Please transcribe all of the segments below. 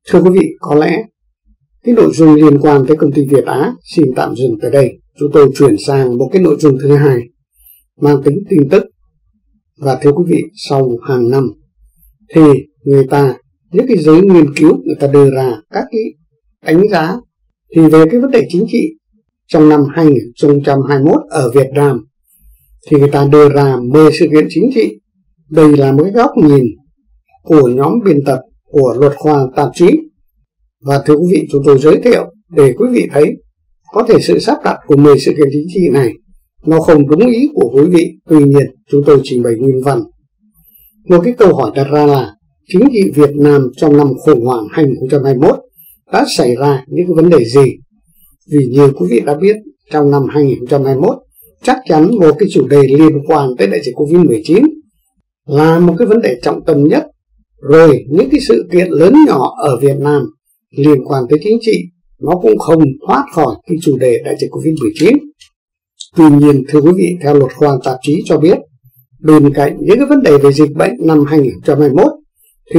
Thưa quý vị, có lẽ cái nội dung liên quan tới công ty Việt Á xin tạm dừng tại đây. Chúng tôi chuyển sang một cái nội dung thứ hai mang tính tin tức. Và thưa quý vị, sau hàng năm thì những cái giới nghiên cứu người ta đưa ra các cái đánh giá thì về cái vấn đề chính trị trong năm 2021 ở Việt Nam thì người ta đưa ra 10 sự kiện chính trị. Đây là một cái góc nhìn của nhóm biên tập của Luật Khoa Tạp chí. Và thưa quý vị, chúng tôi giới thiệu để quý vị thấy có thể sự sắp đặt của 10 sự kiện chính trị này nó không đúng ý của quý vị. Tuy nhiên, chúng tôi trình bày nguyên văn. Một cái câu hỏi đặt ra là chính trị Việt Nam trong năm khủng hoảng 2021 đã xảy ra những cái vấn đề gì? Vì như quý vị đã biết, trong năm 2021 chắc chắn một cái chủ đề liên quan tới đại dịch Covid-19 là một cái vấn đề trọng tâm nhất. Rồi những cái sự kiện lớn nhỏ ở Việt Nam liên quan tới chính trị nó cũng không thoát khỏi cái chủ đề đại dịch Covid-19. Tuy nhiên, thưa quý vị, theo Luật Khoa Tạp chí cho biết, bên cạnh những cái vấn đề về dịch bệnh năm 2021 thì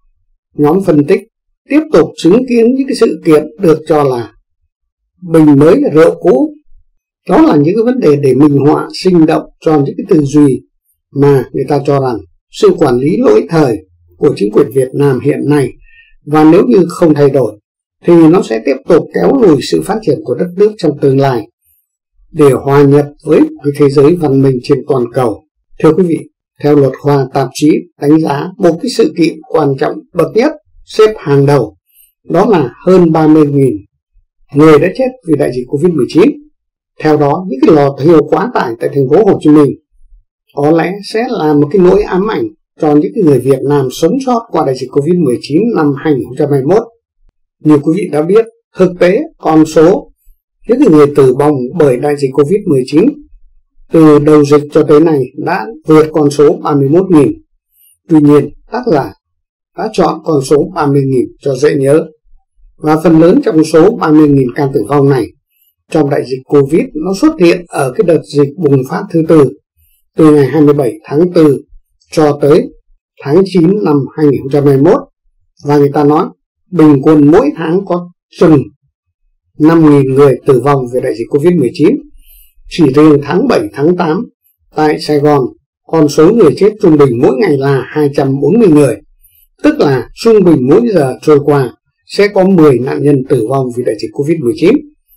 nhóm phân tích tiếp tục chứng kiến những cái sự kiện được cho là bình mới rượu cũ. Đó là những cái vấn đề để minh họa sinh động cho những cái tư duy mà người ta cho rằng sự quản lý lỗi thời của chính quyền Việt Nam hiện nay, và nếu như không thay đổi thì nó sẽ tiếp tục kéo lùi sự phát triển của đất nước trong tương lai để hòa nhập với cái thế giới văn minh trên toàn cầu. Thưa quý vị, theo Luật Khoa Tạp chí đánh giá một cái sự kiện quan trọng bậc nhất xếp hàng đầu, đó là hơn 30.000 người đã chết vì đại dịch Covid-19. Theo đó, những cái lò thiêu quá tải tại thành phố Hồ Chí Minh có lẽ sẽ là một cái nỗi ám ảnh cho những người Việt Nam sống sót qua đại dịch Covid-19 năm 2021. Như quý vị đã biết, thực tế con số những người tử vong bởi đại dịch Covid-19 từ đầu dịch cho tới nay đã vượt con số 31.000. Tuy nhiên, tác giả đã chọn con số 30.000 cho dễ nhớ. Và phần lớn trong số 30.000 ca tử vong này trong đại dịch Covid nó xuất hiện ở cái đợt dịch bùng phát thứ tư từ ngày 27 tháng 4 cho tới tháng 9 năm 2021. Và người ta nói bình quân mỗi tháng có chừng 5.000 người tử vong về đại dịch Covid-19. Chỉ riêng tháng 7, tháng 8 tại Sài Gòn, con số người chết trung bình mỗi ngày là 240 người. Tức là trung bình mỗi giờ trôi qua sẽ có 10 nạn nhân tử vong vì đại dịch Covid-19.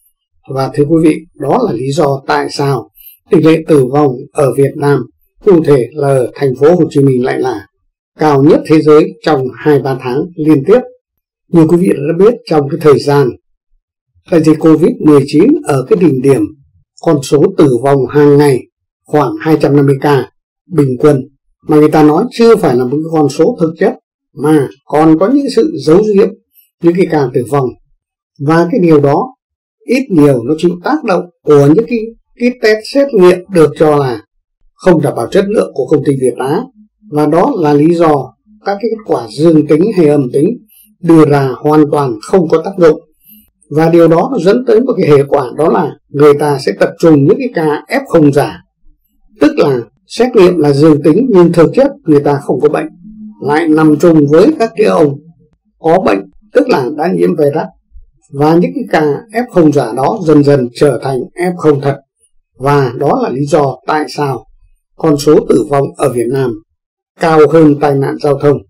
Và thưa quý vị, đó là lý do tại sao tỷ lệ tử vong ở Việt Nam, cụ thể là ở thành phố Hồ Chí Minh, lại là cao nhất thế giới trong 2-3 tháng liên tiếp. Như quý vị đã biết, trong cái thời gian đại dịch Covid-19 ở cái đỉnh điểm, con số tử vong hàng ngày khoảng 250 ca bình quân, mà người ta nói chưa phải là một cái con số thực chất mà còn có những sự giấu giếm những cái ca tử vong. Và cái điều đó ít nhiều nó chịu tác động của những cái test xét nghiệm được cho là không đảm bảo chất lượng của công ty Việt Á. Và đó là lý do các cái kết quả dương tính hay âm tính đưa ra hoàn toàn không có tác dụng. Và điều đó nó dẫn tới một cái hệ quả, đó là người ta sẽ tập trung những cái ca F0 giả. Tức là xét nghiệm là dương tính nhưng thực chất người ta không có bệnh, lại nằm chung với các cái ông có bệnh, tức là đã nhiễm virus. Và những cái ca F0 giả đó dần dần trở thành F0 thật. Và đó là lý do tại sao con số tử vong ở Việt Nam cao hơn tai nạn giao thông.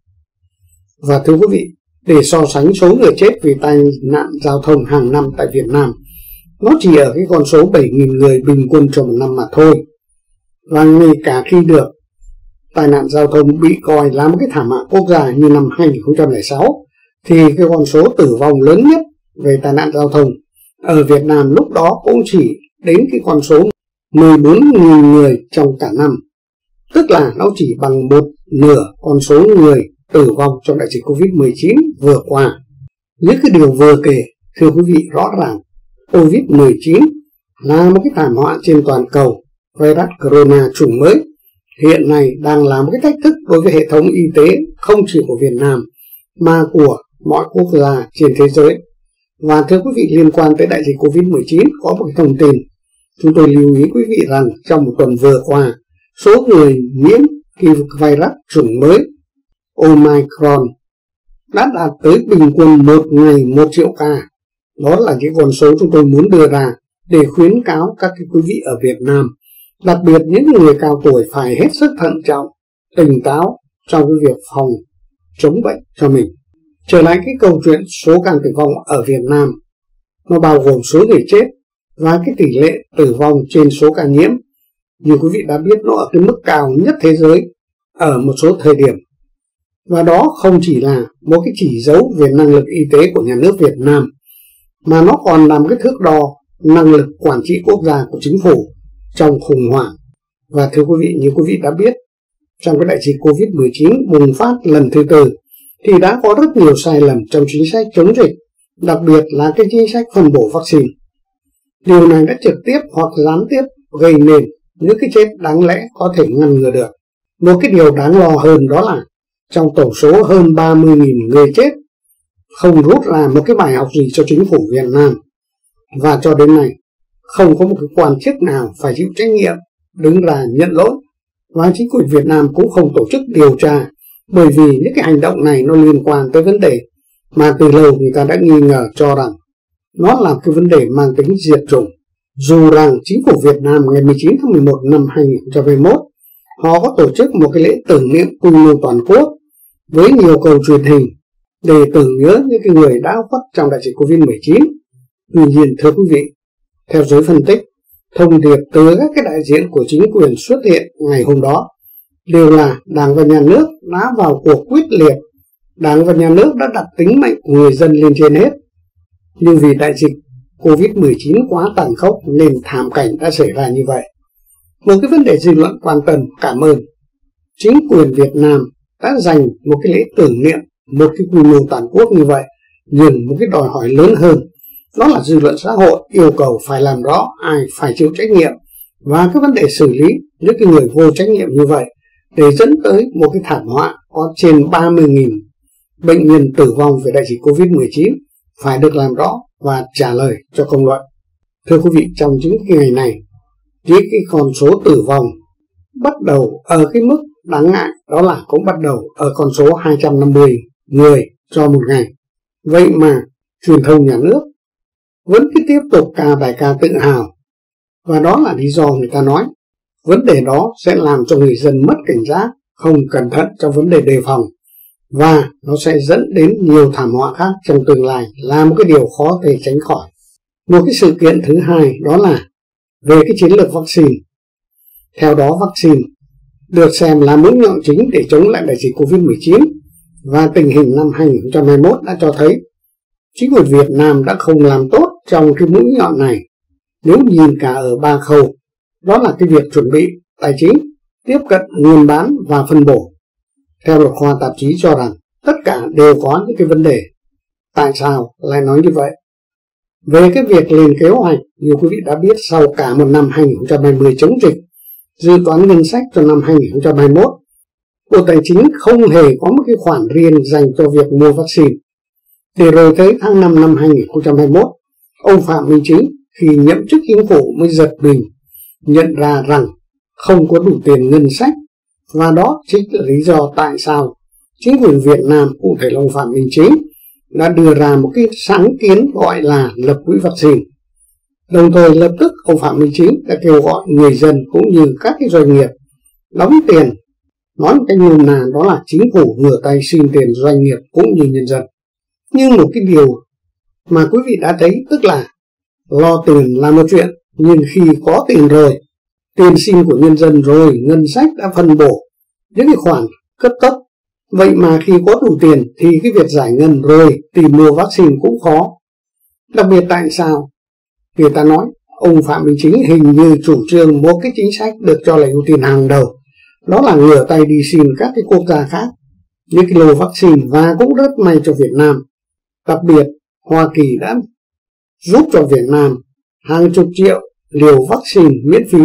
Và thưa quý vị, để so sánh số người chết vì tai nạn giao thông hàng năm tại Việt Nam, nó chỉ ở cái con số 7.000 người bình quân trong một năm mà thôi. Và ngay cả khi được tai nạn giao thông bị coi là một cái thảm họa quốc gia như năm 2006, thì cái con số tử vong lớn nhất về tai nạn giao thông ở Việt Nam lúc đó cũng chỉ đến cái con số 14.000 người trong cả năm. Tức là nó chỉ bằng một nửa con số người tử vong trong đại dịch Covid-19 vừa qua. Những cái điều vừa kể, thưa quý vị, rõ ràng Covid-19 là một cái thảm họa trên toàn cầu. Virus corona chủng mới hiện nay đang là một cái thách thức đối với hệ thống y tế không chỉ của Việt Nam mà của mọi quốc gia trên thế giới. Và thưa quý vị, liên quan tới đại dịch Covid-19 có một cái thông tin chúng tôi lưu ý quý vị rằng trong một tuần vừa qua, số người nhiễm virus chủng mới Omicron đã đạt tới bình quân một ngày 1 triệu ca. Đó là cái con số chúng tôi muốn đưa ra để khuyến cáo các quý vị ở Việt Nam, đặc biệt những người cao tuổi phải hết sức thận trọng, tỉnh táo trong cái việc phòng chống bệnh cho mình. Trở lại cái câu chuyện số ca tử vong ở Việt Nam, nó bao gồm số người chết và cái tỷ lệ tử vong trên số ca nhiễm. Như quý vị đã biết, nó ở cái mức cao nhất thế giới ở một số thời điểm. Và đó không chỉ là một cái chỉ dấu về năng lực y tế của nhà nước Việt Nam, mà nó còn là một cái thước đo năng lực quản trị quốc gia của chính phủ trong khủng hoảng. Và thưa quý vị, như quý vị đã biết, trong cái đại dịch Covid-19 bùng phát lần thứ tư thì đã có rất nhiều sai lầm trong chính sách chống dịch, đặc biệt là cái chính sách phân bổ vaccine. Điều này đã trực tiếp hoặc gián tiếp gây nên những cái chết đáng lẽ có thể ngăn ngừa được. Một cái điều đáng lo hơn đó là trong tổng số hơn 30.000 người chết, không rút ra một cái bài học gì cho chính phủ Việt Nam. Và cho đến nay, không có một cái quan chức nào phải chịu trách nhiệm, đứng ra nhận lỗi. Và chính quyền Việt Nam cũng không tổ chức điều tra, bởi vì những cái hành động này nó liên quan tới vấn đề mà từ lâu người ta đã nghi ngờ cho rằng nó là cái vấn đề mang tính diệt chủng. Dù rằng chính phủ Việt Nam ngày 19 tháng 11 năm 2021, họ có tổ chức một cái lễ tưởng niệm quy mô toàn quốc với nhiều cầu truyền hình để tưởng nhớ những cái người đã khuất trong đại dịch Covid-19. Tuy nhiên, thưa quý vị, theo giới phân tích, thông điệp từ các cái đại diện của chính quyền xuất hiện ngày hôm đó đều là Đảng và Nhà nước đã vào cuộc quyết liệt, Đảng và Nhà nước đã đặt tính mệnh của người dân lên trên hết. Nhưng vì đại dịch Covid-19 quá tàn khốc nên thảm cảnh đã xảy ra như vậy. Một cái vấn đề dư luận quan tâm, cảm ơn chính quyền Việt Nam đã dành một cái lễ tưởng niệm, một cái quy mô toàn quốc như vậy. Nhưng một cái đòi hỏi lớn hơn, đó là dư luận xã hội yêu cầu phải làm rõ ai phải chịu trách nhiệm và cái vấn đề xử lý những cái người vô trách nhiệm như vậy, để dẫn tới một cái thảm họa có trên 30.000 bệnh nhân tử vong về đại dịch Covid-19 phải được làm rõ và trả lời cho công luận. Thưa quý vị, trong những cái ngày này, với cái con số tử vong bắt đầu ở cái mức đáng ngại, đó là cũng bắt đầu ở con số 250 người cho một ngày. Vậy mà truyền thông nhà nước vẫn cứ tiếp tục ca bài ca tự hào, và đó là lý do người ta nói vấn đề đó sẽ làm cho người dân mất cảnh giác, không cẩn thận trong vấn đề đề phòng, và nó sẽ dẫn đến nhiều thảm họa khác trong tương lai, là một cái điều khó thể tránh khỏi. Một cái sự kiện thứ hai đó là về cái chiến lược vaccine. Theo đó, vaccine được xem là mũi nhọn chính để chống lại đại dịch Covid-19, và tình hình năm 2021 đã cho thấy chính quyền Việt Nam đã không làm tốt trong cái mũi nhọn này. Nếu nhìn cả ở 3 khâu, đó là cái việc chuẩn bị tài chính, tiếp cận nguồn bán và phân bổ. Theo luật khoa tạp chí cho rằng tất cả đều có những cái vấn đề. Tại sao lại nói như vậy? Về cái việc lên kế hoạch, như quý vị đã biết, sau cả một năm 2020 chống dịch, dự toán ngân sách cho năm 2021, Bộ Tài chính không hề có một cái khoản riêng dành cho việc mua vaccine. Để rồi tới tháng 5 năm 2021, ông Phạm Minh Chính khi nhậm chức chính phủ mới giật mình nhận ra rằng không có đủ tiền ngân sách, và đó chính là lý do tại sao chính quyền Việt Nam, cụ thể là ông Phạm Minh Chính, đã đưa ra một cái sáng kiến gọi là lập quỹ vaccine. Đồng thời lập tức ông Phạm Minh Chính đã kêu gọi người dân cũng như các cái doanh nghiệp đóng tiền. Nói một cách nôm na, đó là chính phủ ngửa tay xin tiền doanh nghiệp cũng như nhân dân. Nhưng một cái điều mà quý vị đã thấy, tức là lo tiền là một chuyện, nhưng khi có tiền rồi, tiền xin của nhân dân rồi, ngân sách đã phân bổ những cái khoản cấp tốc. Vậy mà khi có đủ tiền thì cái việc giải ngân rồi tìm mua vaccine cũng khó. Đặc biệt tại sao? Người ta nói ông Phạm Minh Chính hình như chủ trương một cái chính sách được cho là ưu tiên hàng đầu, đó là ngửa tay đi xin các cái quốc gia khác những cái lô vaccine, và cũng rất may cho Việt Nam. Đặc biệt Hoa Kỳ đã giúp cho Việt Nam hàng chục triệu liều vaccine miễn phí,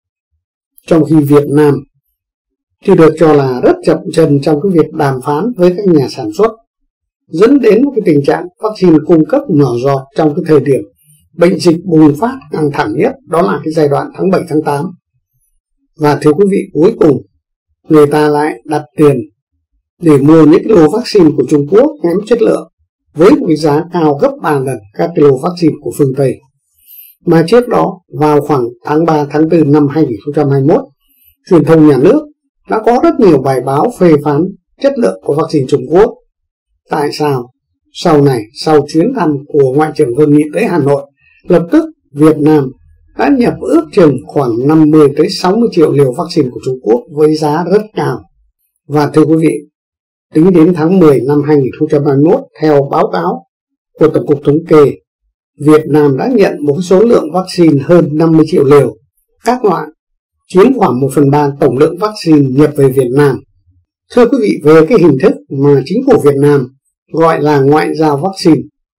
trong khi Việt Nam thì được cho là rất chậm chân trong cái việc đàm phán với các nhà sản xuất, dẫn đến một cái tình trạng vaccine cung cấp nhỏ giọt trong cái thời điểm bệnh dịch bùng phát căng thẳng nhất, đó là cái giai đoạn tháng 7 tháng 8. Và thưa quý vị, cuối cùng người ta lại đặt tiền để mua những cái lô vaccine của Trung Quốc kém chất lượng với một cái giá cao gấp 3 lần các cái lô vaccine của phương Tây. Mà trước đó, vào khoảng tháng 3, tháng 4 năm 2021, truyền thông nhà nước đã có rất nhiều bài báo phê phán chất lượng của vaccine Trung Quốc. Tại sao? Sau này, sau chuyến thăm của Ngoại trưởng Vương Nghị tới Hà Nội, lập tức Việt Nam đã nhập ước chừng khoảng 50 tới 60 triệu liều vaccine của Trung Quốc với giá rất cao. Và thưa quý vị, tính đến tháng 10 năm 2021, theo báo cáo của Tổng cục Thống kê, Việt Nam đã nhận một số lượng vaccine hơn 50 triệu liều các loại, chiếm khoảng 1/3 tổng lượng vaccine nhập về Việt Nam. Thưa quý vị, về cái hình thức mà chính phủ Việt Nam gọi là ngoại giao vaccine,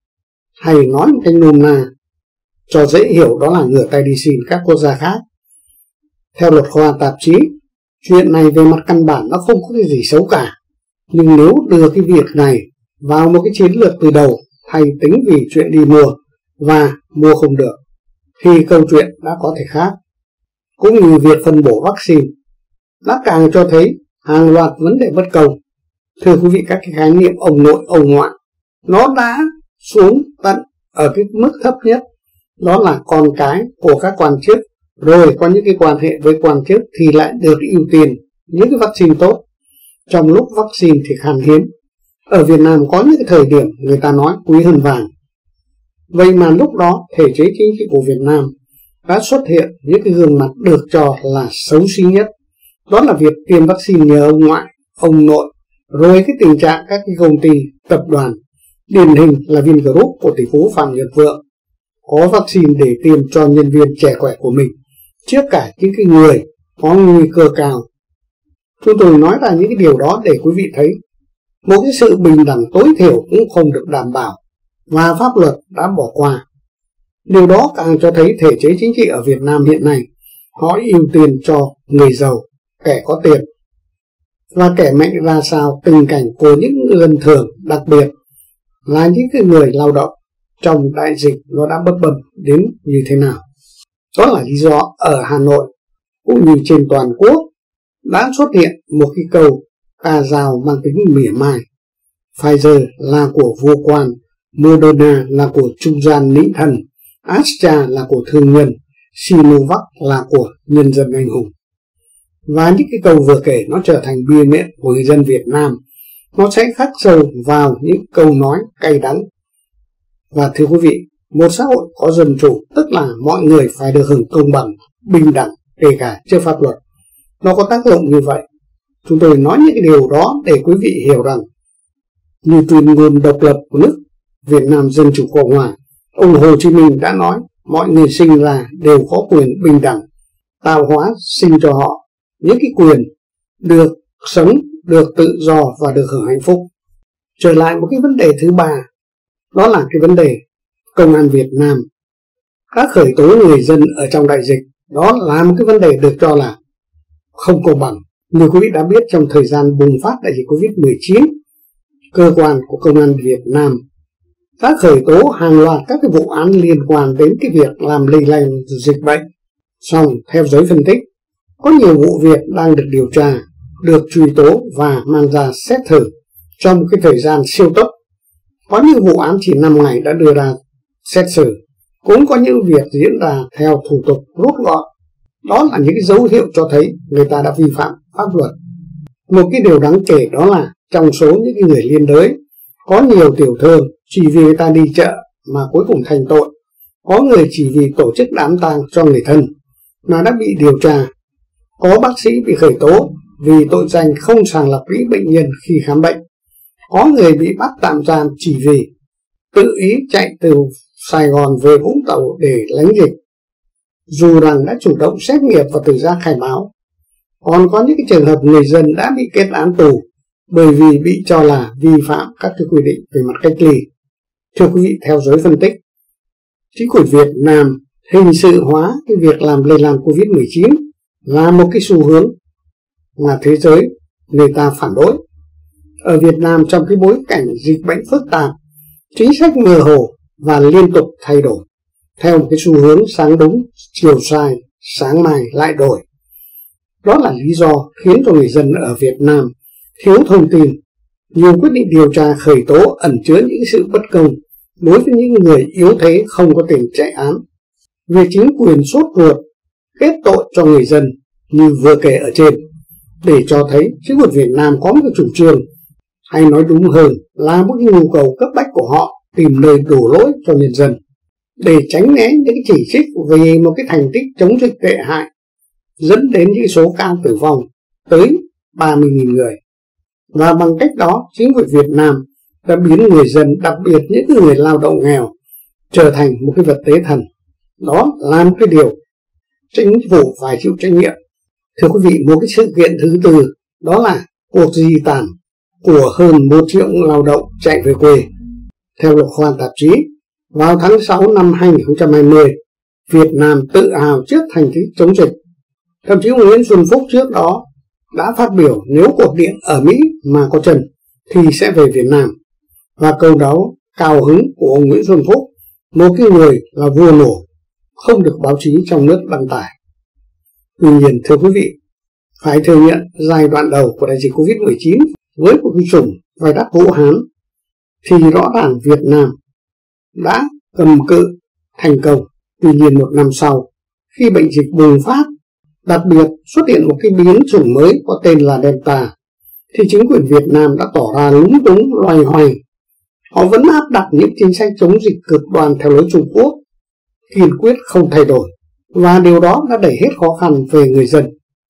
hay nói một cách nôm na cho dễ hiểu đó là ngửa tay đi xin các quốc gia khác. Theo luật khoa tạp chí, chuyện này về mặt căn bản nó không có cái gì xấu cả. Nhưng nếu đưa cái việc này vào một cái chiến lược từ đầu, hay tính vì chuyện đi mua và mua không được, thì câu chuyện đã có thể khác. Cũng như việc phân bổ vaccine đã càng cho thấy hàng loạt vấn đề bất công. Thưa quý vị, các cái khái niệm ông nội ông ngoại nó đã xuống tận ở cái mức thấp nhất, đó là con cái của các quan chức, rồi có những cái quan hệ với quan chức thì lại được ưu tiên những cái vaccine tốt, trong lúc vaccine thì khan hiếm. Ở Việt Nam có những cái thời điểm người ta nói quý hơn vàng. Vậy mà lúc đó thể chế chính trị của Việt Nam đã xuất hiện những cái gương mặt được cho là xấu xí nhất. Đó là việc tiêm vaccine nhờ ông ngoại, ông nội, rồi cái tình trạng các cái công ty, tập đoàn, điển hình là Vingroup của tỷ phú Phạm Nhật Vượng có vaccine để tiêm cho nhân viên trẻ khỏe của mình, trước cả những cái người có nguy cơ cao. Chúng tôi nói ra những cái điều đó để quý vị thấy một cái sự bình đẳng tối thiểu cũng không được đảm bảo và pháp luật đã bỏ qua. Điều đó càng cho thấy thể chế chính trị ở Việt Nam hiện nay họ ưu tiên cho người giàu, kẻ có tiền, và kẻ mạnh ra sao tình cảnh của những người dân thường, đặc biệt là những cái người lao động trong đại dịch nó đã bất bình đến như thế nào. Đó là lý do ở Hà Nội cũng như trên toàn quốc đã xuất hiện một cái câu ca dao mang tính mỉa mai. Pfizer là của vua quan, Moderna là của trung gian nịnh thần, Astra là của thương nhân, Sinovac là của nhân dân anh hùng. Và những cái câu vừa kể nó trở thành bia miệng của người dân Việt Nam. Nó sẽ khắc sâu vào những câu nói cay đắng. Và thưa quý vị, một xã hội có dân chủ tức là mọi người phải được hưởng công bằng, bình đẳng, kể cả trước pháp luật. Nó có tác dụng như vậy. Chúng tôi nói những cái điều đó để quý vị hiểu rằng như tuyên ngôn độc lập của nước Việt Nam Dân Chủ Cộng Hòa, ông Hồ Chí Minh đã nói mọi người sinh ra đều có quyền bình đẳng, tạo hóa sinh cho họ những cái quyền được sống, được tự do và được hưởng hạnh phúc. Trở lại một cái vấn đề thứ ba, đó là cái vấn đề công an Việt Nam đã khởi tố người dân ở trong đại dịch. Đó là một cái vấn đề được cho là không công bằng. Như quý vị đã biết, trong thời gian bùng phát đại dịch Covid-19, cơ quan của công an Việt Nam đã khởi tố hàng loạt các cái vụ án liên quan đến cái việc làm lây lan dịch bệnh. Song theo giới phân tích, có nhiều vụ việc đang được điều tra, được truy tố và mang ra xét xử trong cái thời gian siêu tốc. Có những vụ án chỉ 5 ngày đã đưa ra xét xử, cũng có những việc diễn ra theo thủ tục rút gọn. Đó là những cái dấu hiệu cho thấy người ta đã vi phạm pháp luật. Một cái điều đáng kể đó là trong số những cái người liên đới, có nhiều tiểu thương chỉ vì người ta đi chợ mà cuối cùng thành tội. Có người chỉ vì tổ chức đám tang cho người thân mà đã bị điều tra. Có bác sĩ bị khởi tố vì tội danh không sàng lọc kỹ bệnh nhân khi khám bệnh. Có người bị bắt tạm giam chỉ vì tự ý chạy từ Sài Gòn về Vũng Tàu để lánh dịch, dù rằng đã chủ động xét nghiệm và tự giác khai báo. Còn có những cái trường hợp người dân đã bị kết án tù bởi vì bị cho là vi phạm các cái quy định về mặt cách ly. Thưa quý vị, theo giới phân tích, chính phủ Việt Nam hình sự hóa cái việc làm lây lan Covid-19 là một cái xu hướng mà thế giới người ta phản đối. Ở Việt Nam, trong cái bối cảnh dịch bệnh phức tạp, chính sách mơ hồ và liên tục thay đổi theo một cái xu hướng sáng đúng, chiều sai, sáng mai lại đổi. Đó là lý do khiến cho người dân ở Việt Nam thiếu thông tin Nhiều quyết định điều tra khởi tố ẩn chứa những sự bất công đối với những người yếu thế không có tiền chạy án. Việc chính quyền sốt ruột kết tội cho người dân như vừa kể ở trên để cho thấy chính quyền Việt Nam có một cái chủ trương, hay nói đúng hơn là một cái nhu cầu cấp bách của họ tìm nơi đổ lỗi cho nhân dân để tránh né những cái chỉ trích về một cái thành tích chống dịch tệ hại dẫn đến những số ca tử vong tới 30.000 người. Và bằng cách đó, chính quyền Việt Nam đã biến người dân, đặc biệt những người lao động nghèo, trở thành một cái vật tế thần. Đó là một cái điều chính phủ phải chịu trách nhiệm. Thưa quý vị, một cái sự kiện thứ tư đó là cuộc di tản của hơn 1 triệu lao động chạy về quê. Theo Lục Khoan tạp chí, vào tháng 6 năm 2020, Việt Nam tự hào trước thành tích chống dịch. Thậm chí Nguyễn Xuân Phúc trước đó đã phát biểu nếu cột điện ở Mỹ mà có chân thì sẽ về Việt Nam. Và câu đó cao hứng của ông Nguyễn Xuân Phúc, một cái người là vua nổ, không được báo chí trong nước đăng tải. Tuy nhiên, thưa quý vị, phải thừa nhận giai đoạn đầu của đại dịch Covid-19 với một cái chủng virus Vũ Hán thì rõ ràng Việt Nam đã cầm cự thành công. Tuy nhiên, một năm sau, khi bệnh dịch bùng phát, đặc biệt xuất hiện một cái biến chủng mới có tên là Delta, thì chính quyền Việt Nam đã tỏ ra lúng túng loay hoay. Họ vẫn áp đặt những chính sách chống dịch cực đoan theo lối Trung Quốc, kiên quyết không thay đổi, và điều đó đã đẩy hết khó khăn về người dân.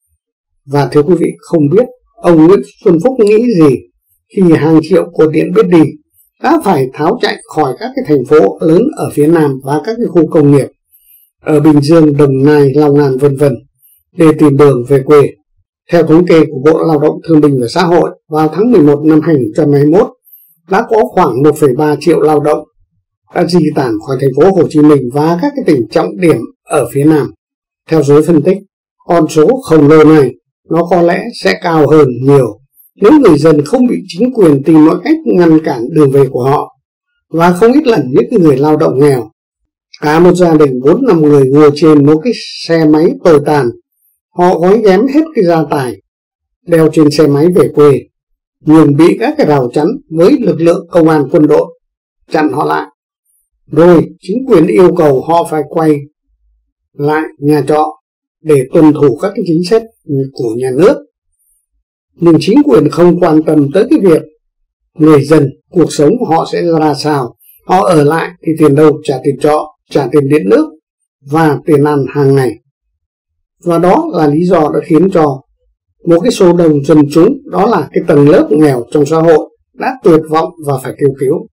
Và thưa quý vị, không biết ông Nguyễn Xuân Phúc nghĩ gì khi hàng triệu cột điện biết đi đã phải tháo chạy khỏi các cái thành phố lớn ở phía Nam và các cái khu công nghiệp ở Bình Dương, Đồng Nai, Long An v.v. để tìm đường về quê. Theo thống kê của Bộ Lao động Thương binh và Xã hội, vào tháng 11 năm 2021 đã có khoảng 1,3 triệu lao động đã di tản khỏi thành phố Hồ Chí Minh và các cái tỉnh trọng điểm ở phía Nam. Theo giới phân tích, con số khổng lồ này nó có lẽ sẽ cao hơn nhiều nếu người dân không bị chính quyền tìm mọi cách ngăn cản đường về của họ. Và không ít lần những người lao động nghèo, cả một gia đình 4-5 người ngồi trên một cái xe máy tồi tàn, họ gói ghém hết cái gia tài đeo trên xe máy về quê, nhưng bị các cái rào chắn với lực lượng công an quân đội chặn họ lại. Rồi chính quyền yêu cầu họ phải quay lại nhà trọ để tuân thủ các cái chính sách của nhà nước. Nhưng chính quyền không quan tâm tới cái việc người dân, cuộc sống của họ sẽ ra sao. Họ ở lại thì tiền đâu trả tiền trọ, trả tiền điện nước và tiền ăn hàng ngày. Và đó là lý do đã khiến cho một cái số đông dân chúng, đó là cái tầng lớp nghèo trong xã hội, đã tuyệt vọng và phải kêu cứu.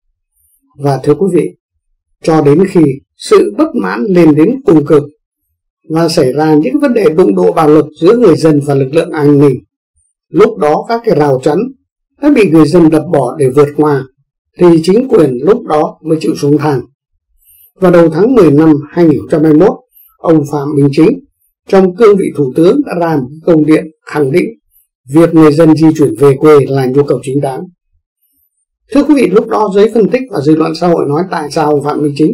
Và thưa quý vị, cho đến khi sự bất mãn lên đến cùng cực và xảy ra những vấn đề đụng độ bạo lực giữa người dân và lực lượng an ninh, lúc đó các cái rào chắn đã bị người dân đập bỏ để vượt qua, thì chính quyền lúc đó mới chịu xuống thang. Vào đầu tháng 10 năm 2021, ông Phạm Minh Chính trong cương vị thủ tướng đã ra một công điện khẳng định việc người dân di chuyển về quê là nhu cầu chính đáng. Thưa quý vị, lúc đó giới phân tích và dư luận xã hội nói tại sao ông Phạm Minh Chính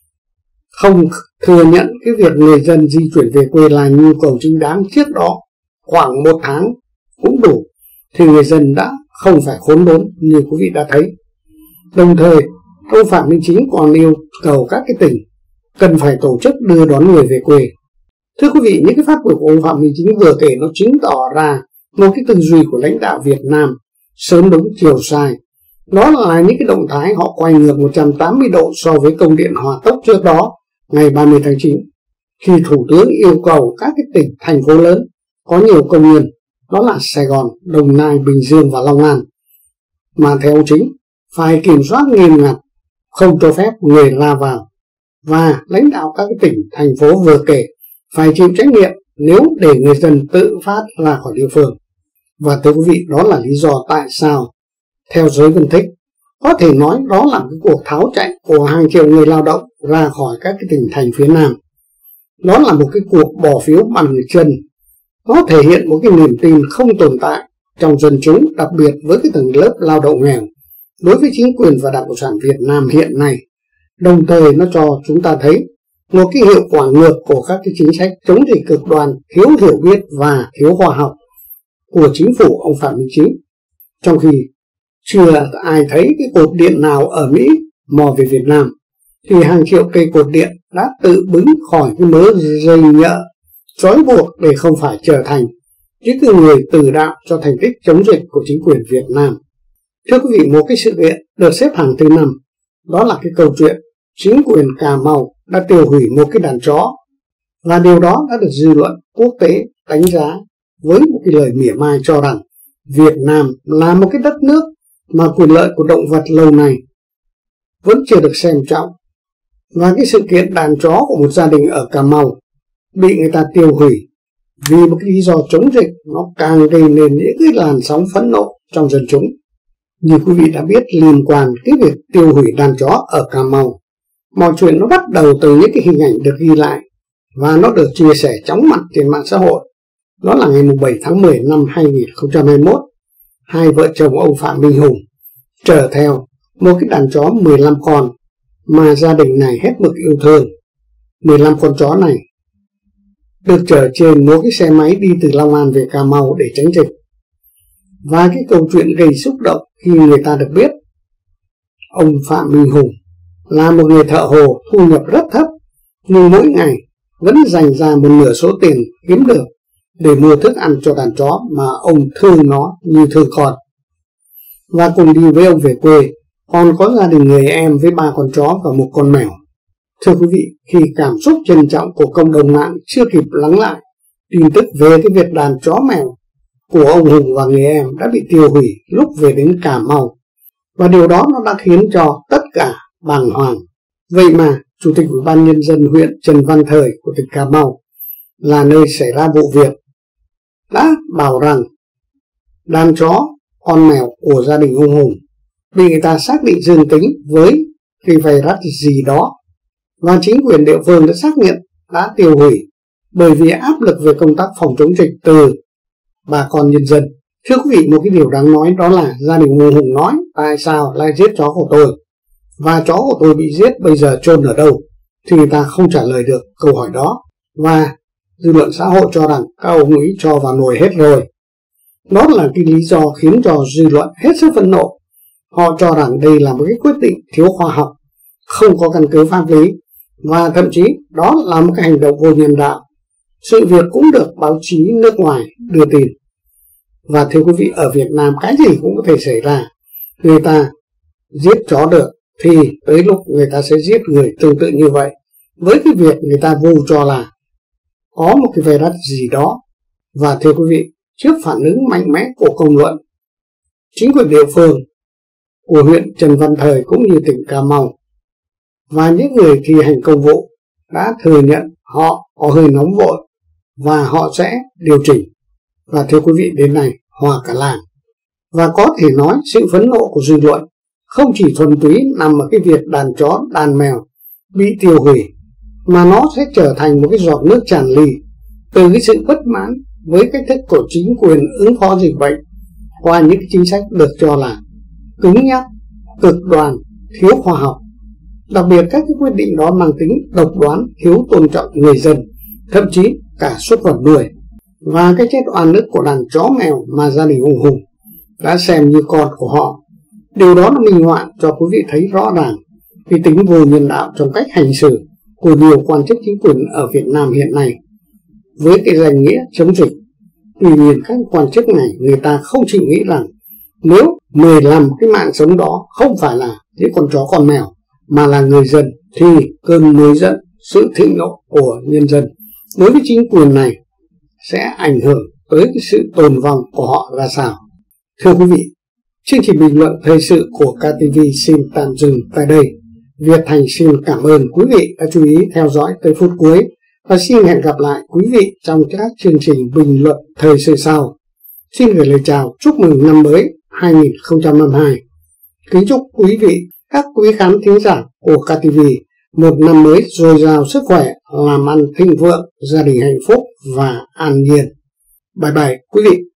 không thừa nhận cái việc người dân di chuyển về quê là nhu cầu chính đáng trước đó khoảng 1 tháng cũng đủ, thì người dân đã không phải khốn đốn như quý vị đã thấy. Đồng thời, ông Phạm Minh Chính còn yêu cầu các cái tỉnh cần phải tổ chức đưa đón người về quê. Thưa quý vị, những cái phát biểu của ông Phạm Minh Chính vừa kể nó chứng tỏ ra một cái tư duy của lãnh đạo Việt Nam sớm đúng chiều sai. Đó là những cái động thái họ quay ngược 180 độ so với công điện hỏa tốc trước đó ngày 30 tháng 9, khi Thủ tướng yêu cầu các cái tỉnh, thành phố lớn có nhiều công nhân, đó là Sài Gòn, Đồng Nai, Bình Dương và Long An, mà theo Chính phải kiểm soát nghiêm ngặt, không cho phép người ra vào. Và lãnh đạo các cái tỉnh, thành phố vừa kể phải chịu trách nhiệm nếu để người dân tự phát ra khỏi địa phương. Và thưa quý vị, đó là lý do tại sao theo giới phân tích có thể nói đó là cái cuộc tháo chạy của hàng triệu người lao động ra khỏi các cái tỉnh thành phía Nam. Đó là một cái cuộc bỏ phiếu bằng chân. Nó thể hiện một cái niềm tin không tồn tại trong dân chúng, đặc biệt với cái tầng lớp lao động nghèo đối với chính quyền và Đảng Cộng sản Việt Nam hiện nay. Đồng thời nó cho chúng ta thấy một cái hiệu quả ngược của các cái chính sách chống dịch cực đoan, thiếu hiểu biết và thiếu khoa học của chính phủ ông Phạm Minh Chính. Trong khi chưa ai thấy cái cột điện nào ở Mỹ mò về Việt Nam, thì hàng triệu cây cột điện đã tự bứng khỏi cái mớ dây nhợ trói buộc để không phải trở thành những người từ đạo cho thành tích chống dịch của chính quyền Việt Nam. Thưa quý vị, một cái sự kiện được xếp hàng thứ 5, đó là cái câu chuyện chính quyền Cà Mau đã tiêu hủy một cái đàn chó, và điều đó đã được dư luận quốc tế đánh giá với một cái lời mỉa mai cho rằng Việt Nam là một cái đất nước mà quyền lợi của động vật lâu nay vẫn chưa được xem trọng. Và cái sự kiện đàn chó của một gia đình ở Cà Mau bị người ta tiêu hủy vì một cái lý do chống dịch, nó càng gây nên những cái làn sóng phẫn nộ trong dân chúng. Như quý vị đã biết, liên quan cái việc tiêu hủy đàn chó ở Cà Mau, mọi chuyện nó bắt đầu từ những cái hình ảnh được ghi lại và nó được chia sẻ chóng mặt trên mạng xã hội. Đó là ngày 7 tháng 10 năm 2021, hai vợ chồng ông Phạm Minh Hùng chở theo một cái đàn chó 15 con mà gia đình này hết mực yêu thương. 15 con chó này được chở trên một cái xe máy đi từ Long An về Cà Mau để tránh dịch. Và cái câu chuyện gây xúc động khi người ta được biết ông Phạm Minh Hùng là một người thợ hồ thu nhập rất thấp, nhưng mỗi ngày vẫn dành ra một nửa số tiền kiếm được để mua thức ăn cho đàn chó mà ông thương nó như thương con. Và cùng đi với ông về quê còn có gia đình người em với 3 con chó và 1 con mèo. Thưa quý vị, khi cảm xúc trân trọng của cộng đồng mạng chưa kịp lắng lại, tin tức về cái việc đàn chó mèo của ông Hùng và người em đã bị tiêu hủy lúc về đến Cà Mau. Và điều đó nó đã khiến cho tất cả bàng hoàng. Vậy mà Chủ tịch Ủy ban Nhân dân huyện Trần Văn Thời của tỉnh Cà Mau, là nơi xảy ra vụ việc, đã bảo rằng đàn chó, con mèo của gia đình ông Hùng bị người ta xác định dương tính với cái virus gì đó, và chính quyền địa phương đã xác nhận đã tiêu hủy bởi vì áp lực về công tác phòng chống dịch từ bà con nhân dân. Thưa quý vị, một cái điều đáng nói đó là gia đình ông Hùng nói tại sao lại giết chó của tôi, và chó của tôi bị giết bây giờ chôn ở đâu, thì người ta không trả lời được câu hỏi đó. Và dư luận xã hội cho rằng các ông ấy cho vào nồi hết rồi. Đó là cái lý do khiến cho dư luận hết sức phẫn nộ. Họ cho rằng đây là một cái quyết định thiếu khoa học, không có căn cứ pháp lý, và thậm chí đó là một cái hành động vô nhân đạo. Sự việc cũng được báo chí nước ngoài đưa tin. Và thưa quý vị, ở Việt Nam cái gì cũng có thể xảy ra. Người ta giết chó được thì tới lúc người ta sẽ giết người tương tự như vậy, với cái việc người ta vu cho là có một cái virus gì đó. Và thưa quý vị, trước phản ứng mạnh mẽ của công luận, chính quyền địa phương của huyện Trần Văn Thời cũng như tỉnh Cà Mau và những người thi hành công vụ đã thừa nhận họ có hơi nóng vội và họ sẽ điều chỉnh. Và thưa quý vị, đến nay hòa cả làng. Và có thể nói sự phẫn nộ của dư luận không chỉ thuần túy nằm ở cái việc đàn chó, đàn mèo bị tiêu hủy, mà nó sẽ trở thành một cái giọt nước tràn ly từ cái sự bất mãn với cách thức của chính quyền ứng phó dịch bệnh qua những cái chính sách được cho là cứng nhắc, cực đoan, thiếu khoa học. Đặc biệt các cái quyết định đó mang tính độc đoán, thiếu tôn trọng người dân, thậm chí cả súc vật nuôi. Và cái chết oan ức của đàn chó mèo mà gia đình ông Hùng đã xem như con của họ, điều đó nó minh họa cho quý vị thấy rõ ràng cái tính vô nhân đạo trong cách hành xử của nhiều quan chức chính quyền ở Việt Nam hiện nay với cái danh nghĩa chống dịch. Tuy nhiên các quan chức này người ta không chỉ nghĩ rằng nếu 15 cái mạng sống đó không phải là những con chó con mèo mà là người dân, thì cơn nổi giận, sự thịnh nộ của nhân dân đối với chính quyền này sẽ ảnh hưởng tới cái sự tồn vong của họ ra sao. Thưa quý vị, chương trình bình luận thời sự của KTV xin tạm dừng tại đây. Việt Thành xin cảm ơn quý vị đã chú ý theo dõi tới phút cuối, và xin hẹn gặp lại quý vị trong các chương trình bình luận thời sự sau. Xin gửi lời chào chúc mừng năm mới 2022. Kính chúc quý vị, các quý khán thính giả của KTV một năm mới dồi dào sức khỏe, làm ăn thịnh vượng, gia đình hạnh phúc và an nhiên. Bye bye quý vị.